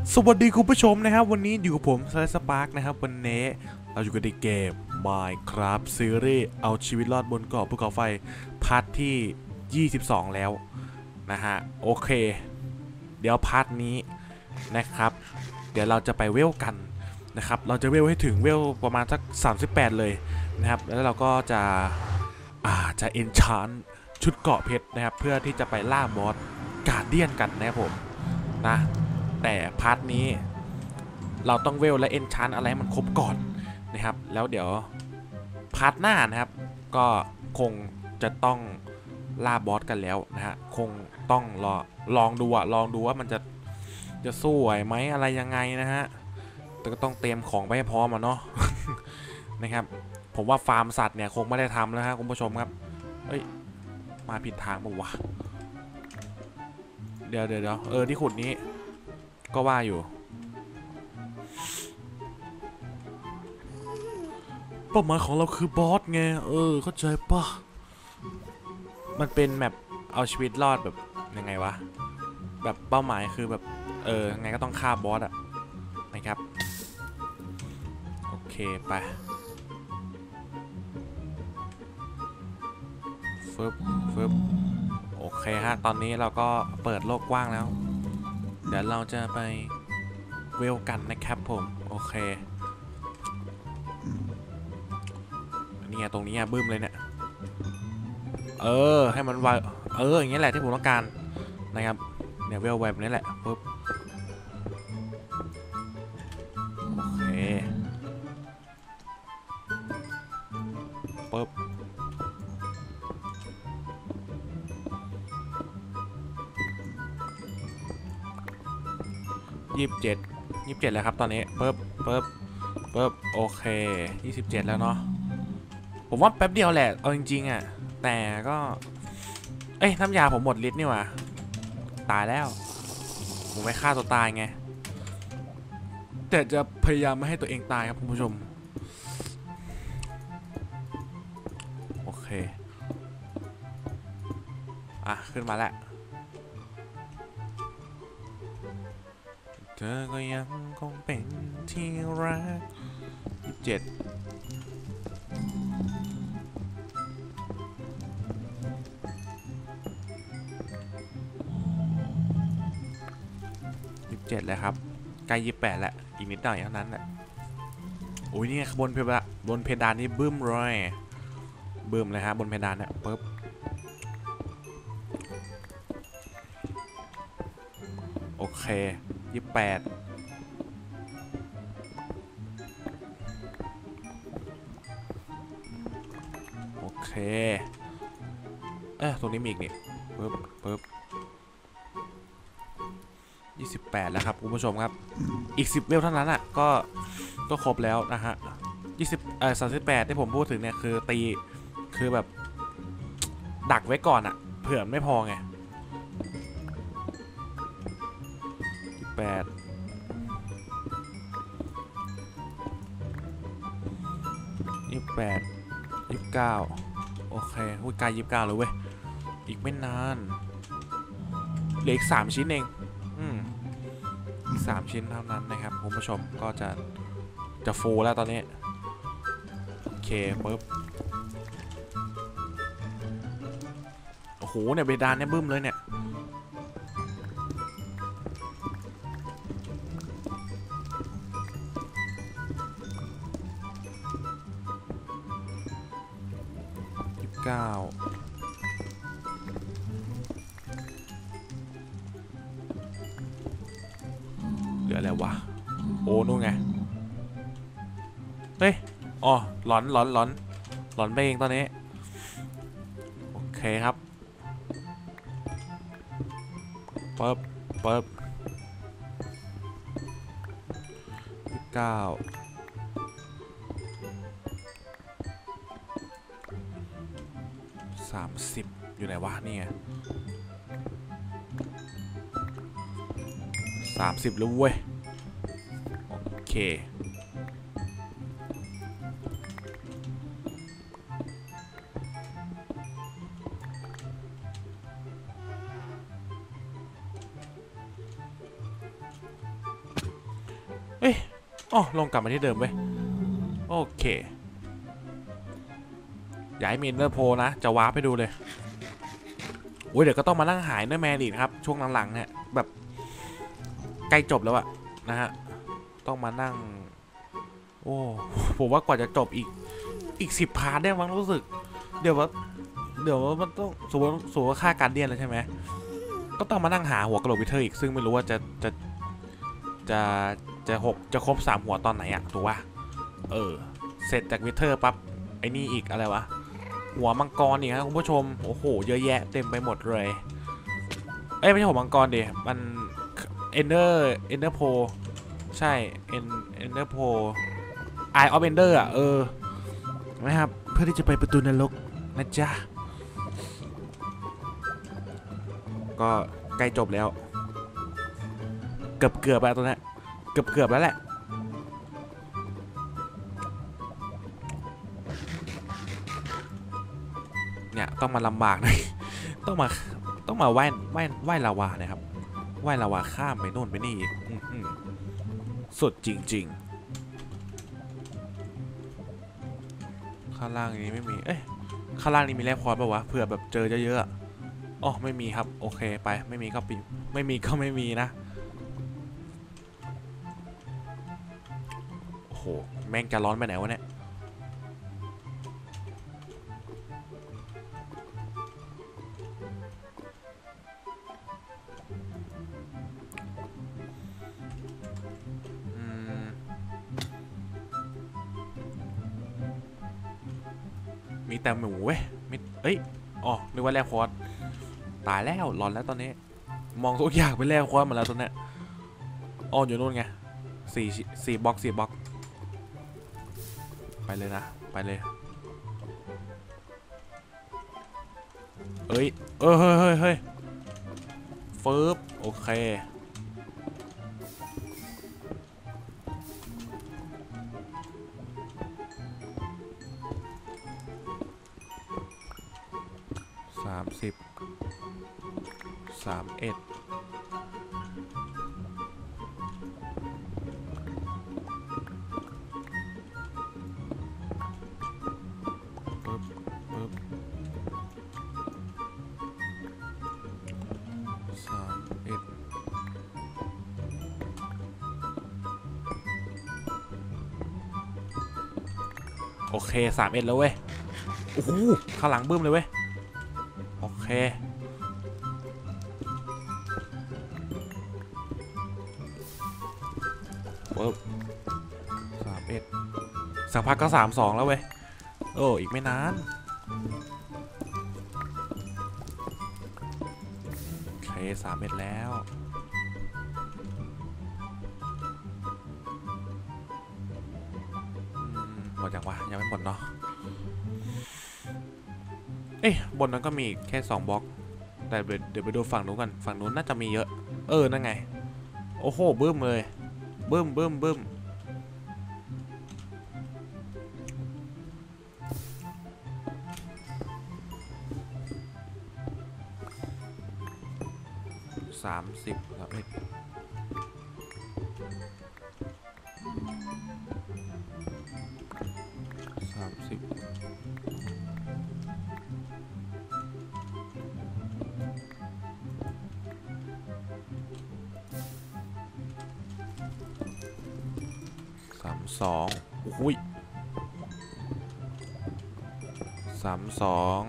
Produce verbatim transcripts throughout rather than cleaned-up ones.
สวัสดีคุณผู้ชมนะครับวันนี้อยู่กับผมสไลด์สปาร์กนะครับวันนี้เราอยู่กันในเกม Minecraft ซีรีส์เอาชีวิตรอดบนเกาะภูเขาไฟพาร์ทที่ยี่สิบสองแล้วนะฮะโอเคเดี๋ยวพาร์ทนี้นะครับเดี๋ยวเราจะไปเวลกันนะครับเราจะเวลให้ถึงเวลประมาณสักสามสิบแปดเลยนะครับแล้วเราก็จะอ่าจะเอนชานชุดเกาะเพชรนะครับเพื่อที่จะไปล่าบอสการเดียนกันนะครับผมนะแต่พาร์ทนี้เราต้องเวลและเอนชานอะไรมันครบก่อนนะครับแล้วเดี๋ยวพาร์ทหน้านะครับก็คงจะต้องล่าบอสกันแล้วนะฮะคงต้องรอลองดูอะลองดูว่ามันจะจะสู้ไหวไหมอะไรยังไงนะฮะแต่ก็ต้องเตรียมของไปให้พร้อมอ่ะเนาะ นะครับผมว่าฟาร์มสัตว์เนี่ยคงไม่ได้ทำแล้วฮะคุณผู้ชมครับเอ้ยมาผิดทางปะวะเดี๋ยวเดี๋ยวเออที่ขุดนี้ก็ว่าอยู่เป้าหมายของเราคือบอสไงเออเข้าใจปะมันเป็นแบบเอาชีวิตรอดแบบยังไงวะแบบเป้าหมายคือแบบเออไงก็ต้องฆ่าบอสอะนะครับโอเคไปฟึบฟึบโอเคฮะตอนนี้เราก็เปิดโลกกว้างแล้วเดี๋ยวเราจะไปเวลกันนะครับผมโอเคนี่ไงตรงนี้อ่ะบึ้มเลยเนี่ยเออให้มันไวเอออย่างเงี้ยแหละที่ผมต้องการนะครับเนี่ยเวลแบบนี้แหละปุ๊บโอเคปุ๊บยี่สิบเจ็ดยี่สิบเจ็ดแล้วครับตอนนี้ปุ๊บปุ๊บปุ๊บโอเคยี่สิบเจ็ดแล้วเนาะผมว่าแป๊บเดียวแหละเอาจริงๆอ่ะแต่ก็เอ้ยน้ำยาผมหมดฤทธิ์นี่หว่าตายแล้วผมไม่ฆ่าตัวตายไงแต่จะพยายามไม่ให้ตัวเองตายครับคุณผู้ชมโอเคอ่ะขึ้นมาแล้วเธอก็ยังคงเป็นที่รักยี่สิบเจ็ดยี่สิบเจ็ดแล้วครับใกล้ยี่สิบแปดแล้วอีกนิดหน่อยเท่านั้นแหละโอ้ยนี่บนเพดานบนเพดานนี่บึ้มเลยบึ้มเลยฮะบนเพดานเนี่ยปึ๊บโอเคยี่สิบแปดโอเคเอ๊ะตรงนี้มีอีกนี่ปึ๊บปึ๊บยี่สิบแปดแล้วครับคุณผู้ชมครับอีกสิบเวลเท่านั้นอ่ะก็ก็ครบแล้วนะฮะยี่สิบเอ่อสามสิบแปดที่ผมพูดถึงเนี่ยคือตีคือแบบดักไว้ก่อนอ่ะเผื่อไม่พอไงแปดยี่สิบแปดยี่สิบเก้าโอเคอุ้ยใกล้ยี่สิบเก้าแล้วเว้ยอีกไม่นานเหลืออีกสามชิ้นเองอืมอีกสามชิ้นเท่านั้นนะครับคุณผู้ชมก็จะจะฟูแล้วตอนนี้โอเคปึ๊บโอ้โหเนี่ยเบดานเนี่ยบึ้มเลยเนี่ยเก้าเหลืออะไรวะโอ้นู่นไงเฮ้ยอ๋อหลอนหลอนหลอนหลอนไปเองตอนนี้โอเคครับเปิบเปิบเก้าสามสิบอยู่ไหนวะนี่ไงสามสิบแล้วเว้ยโอเคเอ้ยอ๋อลงกลับมาที่เดิมเว้ยโอเคอย่าให้มีเนอร์โพนะจะวาร์ปไปดูเลยโอ้ยเดี๋ยวก็ต้องมานั่งหายเนอร์แมนอีกครับช่วงหลังๆเนี่ยแบบใกล้จบแล้วอะนะฮะต้องมานั่งโอ้ผมว่ากว่าจะจบอีกอีกสิบพาร์ทได้มั้งรู้สึกเดี๋ยวว่าเดี๋ยวมันต้องสมมติสมมติว่าค่าการเดียนแล้วใช่ไหมก็ต้องมานั่งหาหัวกระโหลกวิเทอร์อีกซึ่งไม่รู้ว่าจะจะจะจะหกจะครบสามหัวตอนไหนอะถูกป่ะเออเสร็จจากวิเทอร์ปั๊บไอ้นี่อีกอะไรวะหัวมังกรนี่ครับคุณผู้ชมโอ้โหเยอะแยะเต็มไปหมดเลยเอ้ยไม่ใช่หัวมังกรดิมันเอนเดอร์เอนเดอร์โพใช่เอนเอนเดอร์โพไอออฟเอนเดอร์อ่ะเออนะครับเพื่อที่จะไปประตูนรกนะจ๊ะก็ใกล้จบแล้วเกือบเกือบแล้วตัวนี้เกือบเกือบแล้วแหละเนี่ยต้องมาลำบากหน่อยต้องมาต้องมาว่ายว่ายว่ายลาวานะครับว่ายลาวาข้ามไปโน่นไปนี่อีกสุดจริงๆข้างล่างนี้ไม่มีเอ้ยข้างล่างนี้มีแร่คอร์สป่าวะเผื่อแบบเจอเยอะๆอ๋อไม่มีครับโอเคไปไม่มีก็ปีไม่มีก็ไม่มีนะโอ้โหแม่งจะร้อนไปไหนวะเนี่ยมีแต่หมูเว้ยมิเอ้ยอ๋อนึกว่าแร่คอร์สตายแล้วร้อนแล้วตอนนี้มองทุกอย่างเป็นแร่คอร์สหมดแล้วตอนนี้อ๋ออยู่นู่นไงสี่สี่บล็อกสี่บล็อกไปเลยนะไปเลยเอ้ยเออเฮ้ยเฮ้ยเฮ้ยฟืบโอเคสามสิบสามเอ็ดปึ๊บปึ๊บสามเอ็ดโอเคสามเอ็ดแล้วเว้ยโอ้โหข้างหลังบึ้มเลยเว้ยโอเคปึ๊บสามเอ็ดสักพักก็สามสองแล้วเว้ยโอ้อีกไม่นานโอเคสามเอ็ดแล้วหมดยังวะยังไม่หมดเนาะเอ๊ะบนนั้นก็มีแค่สองบล็อกแต่เดี๋ยวไปดูฝั่งนู้นกันฝั่งนู้นน่าจะมีเยอะเออนั่นไงโอ้โหบึ้มเลยบึ้มบึ้มบึ้มสามสิบสามเอ็ดสามสิบสามสองอุ้ยสามสอง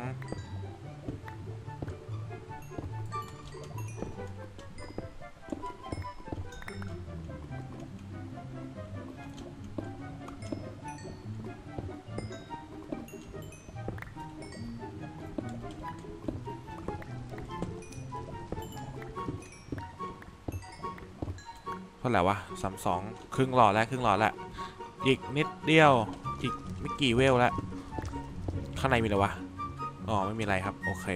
เท่าไหร่วะสามสองครึ่งหลอดแล้วครึ่งหลอดแล้วอีกนิดเดียวอีกไม่กี่เวลแล้วข้างในมีอะไรวะอ๋อไม่มีอะไรครับโอเค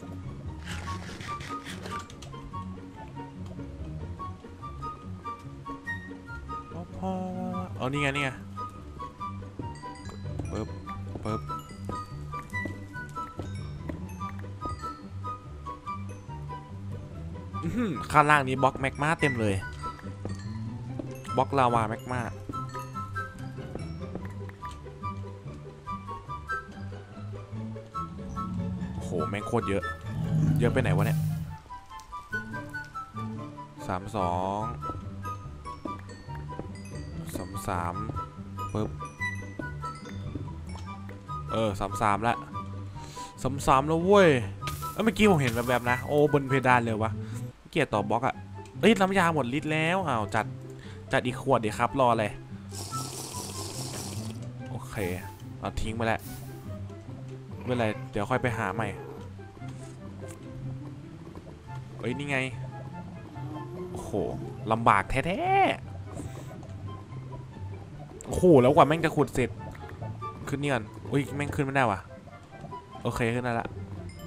พออ๋อนี่ไงนี่ไงปึ๊บปึ๊บข้างล่างนี้บล็อกแมกมาเต็มเลยบล็อกลาวาแมกมาโอ้โหแม่งโคตรเยอะเยอะไปไหนวะเนี่ยสามสองสามสามปึ๊บเออสามสามละสามสามแล้วเว้ยเอ้เมื่อกี้ผมเห็นแบบๆนะโอ้บนเพดานเลยวะเกียร์ต่อบล็อกอะเอ้ยน้ำยาหมดลิตรแล้วอ้าวจัดจัดอีกขวดดีครับรออะไรโอเคเอาทิ้งไปแล้วไม่เป็นไรเดี๋ยวค่อยไปหาใหม่เอ้ยนี่ไงโอ้โหลำบากแท้ๆโอ้โหแล้วกว่าแม่งจะขุดเสร็จขึ้นนี่ก่อนอุ้ยแม่งขึ้นไม่ได้ว่ะโอเคขึ้นได้ละ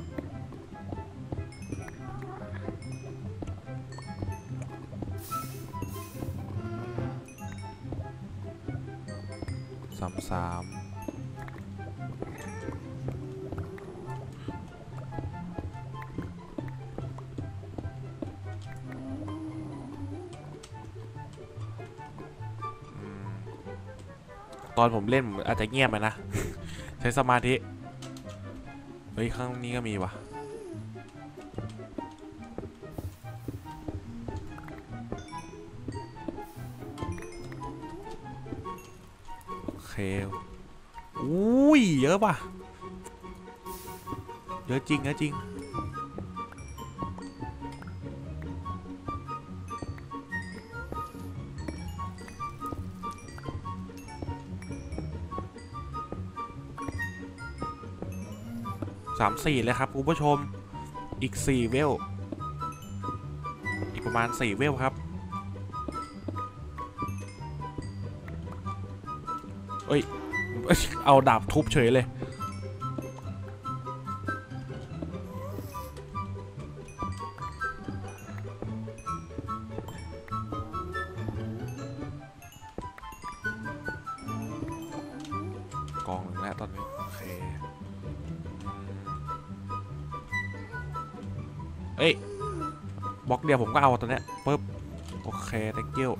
สามสามตอนผมเล่นอาจจะเงียบไปนะ ใช้สมาธิเฮ้ยข้างนี้ก็มีว่ะโอเคอุ้ยเยอะป่ะเยอะจริงเยอะจริงสามสี่เลยครับคุณผู้ชมอีกสี่เวลอีกประมาณสี่เวลครับเอ้ยเอาดาบทุบเฉยเลยกองหนึ่งแล้วตอนนี้โอเคเอ้ยบล็อกเดียวผมก็เอาตัวเนี้ยปึ๊บโอเค thank you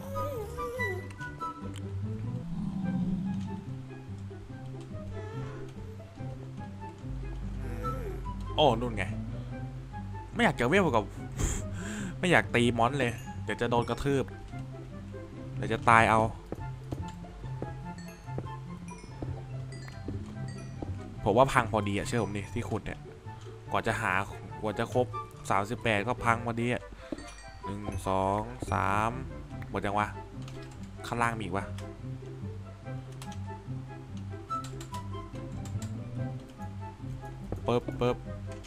โอ้นู่นไงไม่อยากจะเวลกับ ไม่อยากตีมอนเลยเดี๋ยวจะโดนกระทืบเดี๋ยวจะตายเอาผมว่าพังพอดีอะเชื่อผมดิที่ขุดเนี่ยกว่าจะหากว่าจะครบสามสิบแปดก็พังพอดีอะหนึ่งสองสามหมดยังวะข้างล่างมีอีกวะเปิบเปิบ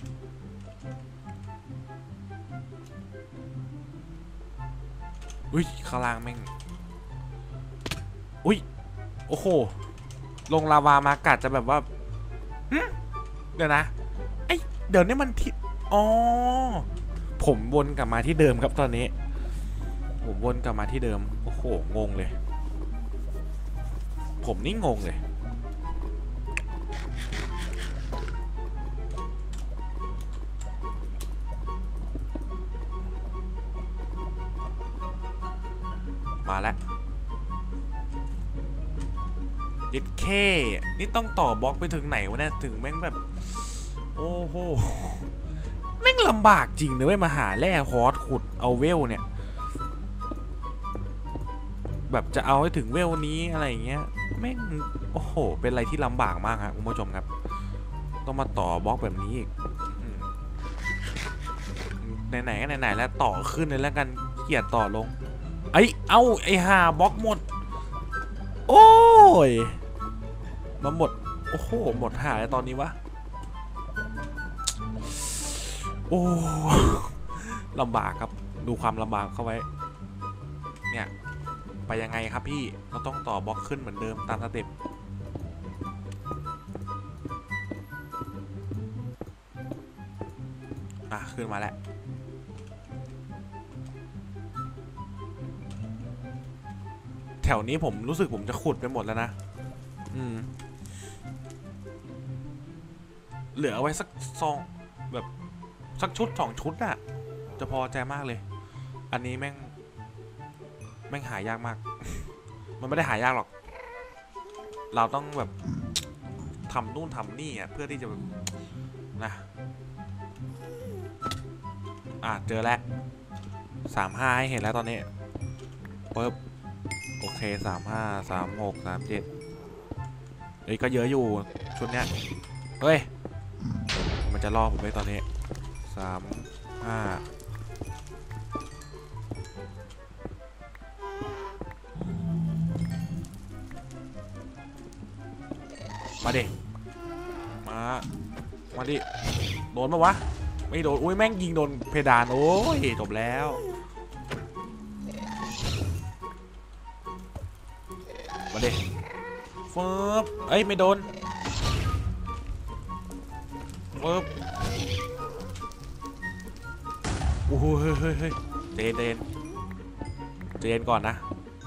อุ้ยข้างล่างแม่งอุ้ยโอ้โหลงลาวามากัดจะแบบว่าเดี๋ยวนะไอเดี๋ยวนี้มันที่อ๋อผมวนกลับมาที่เดิมครับตอนนี้ผมวนกลับมาที่เดิมโอ้โหงงเลยผมนี่งงเลยมาแล้วยิดเคนี่ต้องต่อบล็อกไปถึงไหนวะเนี่ยถึงแม่งแบบโอ้โหแม่งลำบากจริงเลยไม่มาหาแร่ฮอสขุดเอาเวลเนี่ยแบบจะเอาให้ถึงเวลนี้อะไรอย่างเงี้ยแม่งโอ้โหเป็นอะไรที่ลำบากมากครับคุณผู้ชมครับต้องมาต่อบล็อกแบบนี้อีกไหนๆก็ไหนๆแล้วต่อขึ้นเลยแล้วกันเกียดต่อลงไอ้เอาไอ้ห่าบล็อกหมดโอ้ยมาหมดโอ้โหหมดหายตอนนี้วะโอ้ลำบากครับดูความลำบากเข้าไว้เนี่ยไปยังไงครับพี่เราต้องต่อบล็อกขึ้นเหมือนเดิมตามสเต็ปอ่ะขึ้นมาแล้วแถวนี้ผมรู้สึกผมจะขุดไปหมดแล้วนะอืมเหลือเอาไว้สักซองแบบสักชุดสองชุดอะจะพอใจมากเลยอันนี้แม่งม่งหายากมาก มันไม่ได้หายากหรอกเราต้องแบบทำนู่นทำนี่อ่ะเพื่อที่จะนะอ่ะเจอแล้วสามห้าให้เห็นแล้วตอนนี้ปึ๊บโอเคสามห้าสามหกสามเจ็ดเอ้ยก็เยอะอยู่ชุดเนี้ยเฮ้ยมันจะล่อผมได้ตอนนี้สามห้ามาดิมามาดิโดนปะวะไม่โดนอุ้ยแม่งยิงโดนเพดานโอ้ยจบแล้วมาดิฟึบเอ้ยไม่โดนฟึบโอ้โหเฮ้ยเฮ้ยเฮ้ยเจนเจนเจนก่อนนะ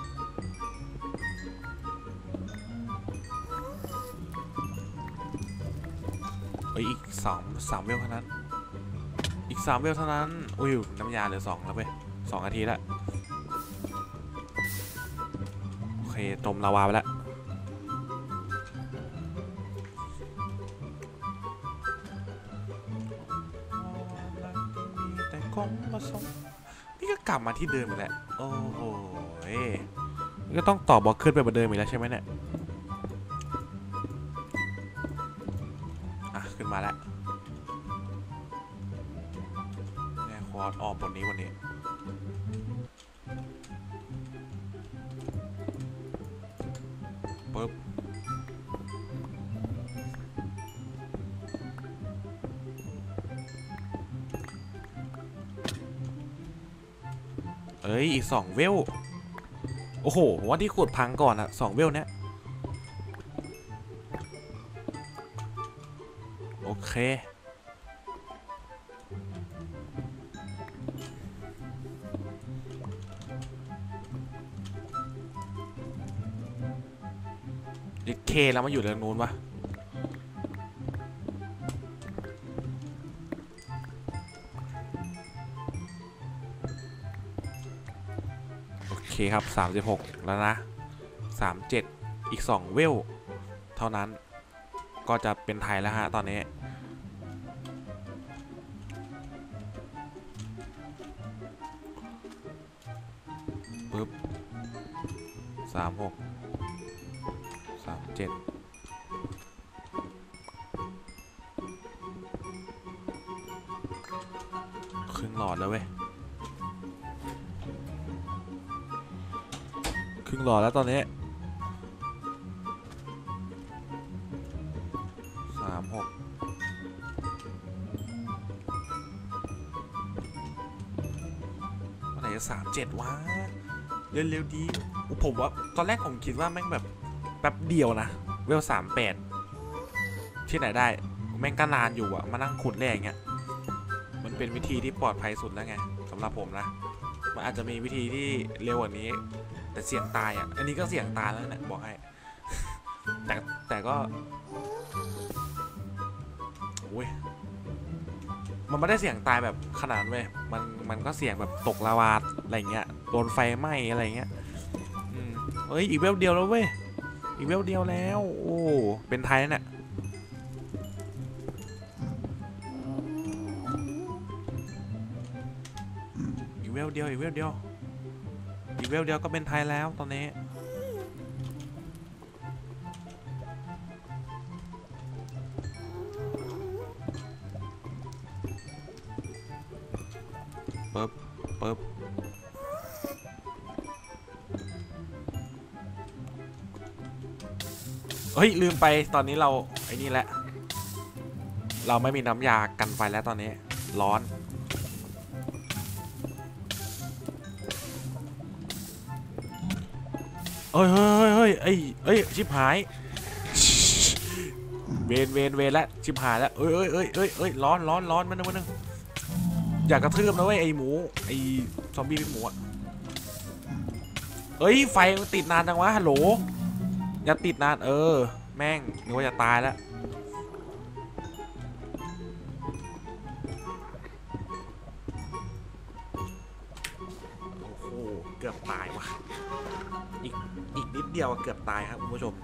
อีกสองสามเวลเท่านั้นอีกสามเวลเท่านั้นอุ้ยน้ำยาเหลือสองแล้วเว้ยสองนาทีแล้วโอเคจมลาวาไปแล้วแต่คงมาส่งนี่ก็กลับมาที่เดิมอีกแล้วโอ้โหก็ต้องต่อบล็อกขึ้นไปเหมือนเดิมอีกแล้วใช่ไหมเนี่ยขึ้นมาแล้วแน่คอร์ดออกบนนี้วันนี้ปึ๊บเอ้ยอีกสองเวลโอ้โหว่าที่ขุดพังก่อนอะสองเวลเนี้ยโอเคดิเคแล้วมาอยู่เรื่องนู้นวะโอเคครับสามสิบหกแล้วนะสามสิบเจ็ดอีกสองเวลเท่านั้นก็จะเป็นไทยแล้วฮะตอนนี้ปึ๊บสามหกสามเจ็ดครึ่งหลอดแล้วเว้ยครึ่งหลอดแล้วตอนนี้สามหกวันไหนจะสามเจ็ดวะเร็วๆดีผมว่าตอนแรกผมคิดว่าแม่งแบบแป๊บเดียวนะเวลสามแปดที่ไหนได้แม่งก็นานอยู่อะมานั่งขุดแร่อย่างเงี้ยมันเป็นวิธีที่ปลอดภัยสุดแล้วไงสำหรับผมนะมันอาจจะมีวิธีที่เร็วกว่านี้แต่เสี่ยงตายอะอันนี้ก็เสี่ยงตายแล้วเนี่ยบอกให้แต่แต่ก็โอ้ยมันไม่ได้เสี่ยงตายแบบขนาดนั้นเว้ยมันมันก็เสี่ยงแบบตกลาวาอะไรเงี้ยโดนไฟไหม้อะไรเงี้ยอืมเฮ้ยอีกเวลเดียวแล้วเว้ยอีกเวลเดียวแล้วโอ้เป็นไทยเนี่ยอีกเวลเดียวอีกเวลเดียวอีกเวลเดียวก็เป็นไทยแล้วตอนนี้ปึ๊บปึ๊บเฮ้ยลืมไปตอนนี้เราไอ้นี่แหละเราไม่มีน้ำยากันไฟแล้วตอนนี้ร้อนเฮ้ยเฮ้ยเฮ้ยเฮ้ยเฮ้ยชิบหายเวนเวนเวนแล้วชิบหายแล้วเอ้ยเอ้ยเอ้ยเอ้ยเอ้ยร้อนร้อนร้อนมันนึงมันนึงอยากกระทืบนะเว้ยไอหมูไอซอมบี้หมูอ่ะเอ้ยไฟมันติดนานจังวะฮัลโหลอย่าติดนานเออแม่งนึกว่าจะตายแล้วโอ้โหเกือบตายว่ะอีกอีกนิดเดียวเกือบตายครับคุณผู้ชม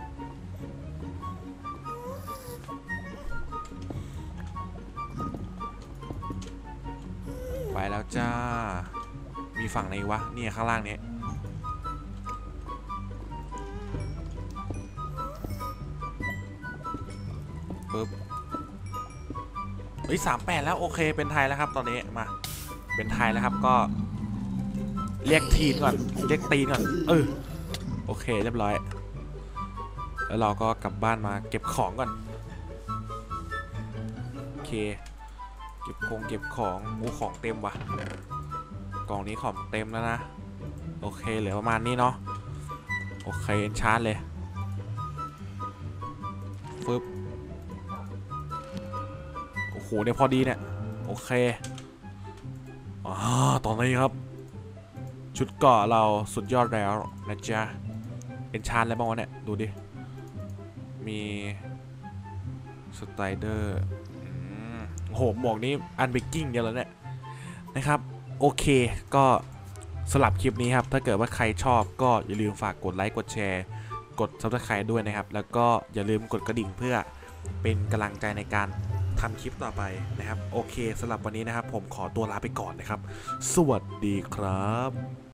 ไปแล้วจ้ามีฝั่งไหนวะเนี่ยข้างล่างนี้ปึ๊บเฮ้ยสามแปดแล้วโอเคเป็นไทยแล้วครับตอนนี้มาเป็นไทยแล้วครับก็เรียกทีนก่อนเรียกตีนก่อนเออโอเคเรียบร้อยแล้วเราก็กลับบ้านมาเก็บของก่อนโอเคเก็บคงเก็บของโอ้ของเต็มว่ะกล่องนี้ของเต็มแล้วนะโอเคเหลือประมาณนี้เนาะโอเคเอ็นชาร์จเลยฟึบโอ้โหเนี่ยพอดีเนี่ยโอเคอ๋อตอนนี้ครับชุดเกาะเราสุดยอดแล้วนะจ๊ะเอ็นชาร์จอะไรบ้างวะเนี่ยดูดิมีสไตรเดอร์โอ้โหหมวกนี้อันเบกกิ้งเยอะแล้วเนี่ยนะครับโอเคก็สลับคลิปนี้ครับถ้าเกิดว่าใครชอบก็อย่าลืมฝากกดไลค์กดแชร์กด ซับสไครบ์ ด้วยนะครับแล้วก็อย่าลืมกดกระดิ่งเพื่อเป็นกำลังใจในการทำคลิปต่อไปนะครับโอเคสำหรับวันนี้นะครับผมขอตัวลาไปก่อนนะครับสวัสดีครับ